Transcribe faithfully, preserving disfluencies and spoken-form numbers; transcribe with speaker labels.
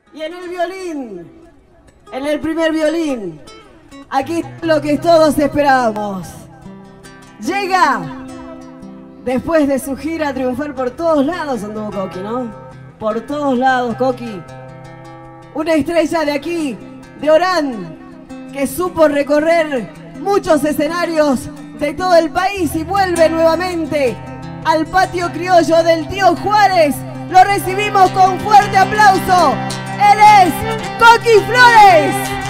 Speaker 1: Y en el violín, en el primer violín, aquí está lo que todos esperábamos. Llega, después de su gira a triunfar por todos lados, anduvo Coqui, ¿no? Por todos lados, Coqui. Una estrella de aquí, de Orán, que supo recorrer muchos escenarios de todo el país y vuelve nuevamente al patio criollo del tío Juárez. Lo recibimos con fuerte aplauso. Él es Coqui Flores.